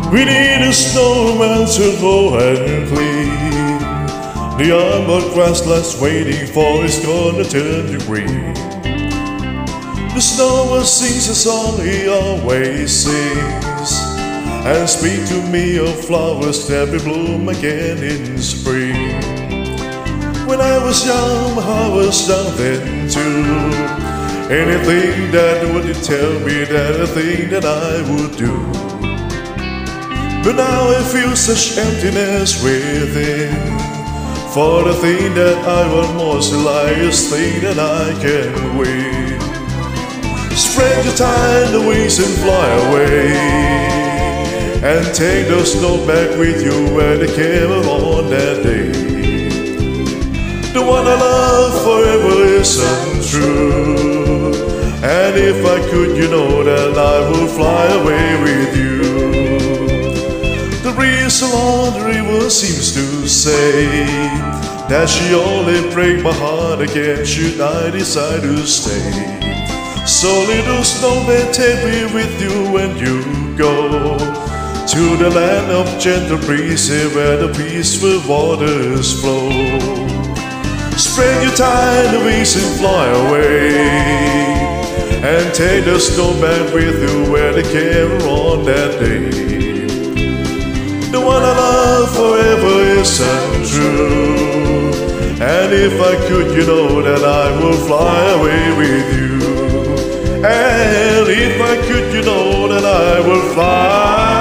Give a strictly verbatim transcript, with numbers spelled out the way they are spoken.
We need a snowman to go and clean the armored grasslands waiting for it's gonna turn to green. The snowman sings a song he always sings, and speak to me of flowers that will bloom again in spring. When I was young, I was young then too. Anything that would tell me that the thing that I would do. But now I feel such emptiness within, for the thing that I want most, the lightest thing that I can win. Spread your tiny wings and fly away, and take the snow back with you where they came on that day. The one I love forever isn't true, and if I could, you know that I would fly away with you. The breeze along the river seems to say that she only break my heart again should I decide to stay. So little snowman, take me with you when you go to the land of gentle breezes where the peaceful waters flow. Spread your tiny wings and fly away, and take the snowman with you where they came on that day. The one I love forever isn't true, and if I could, you know that I will fly away with you. And if I could, you know that I will fly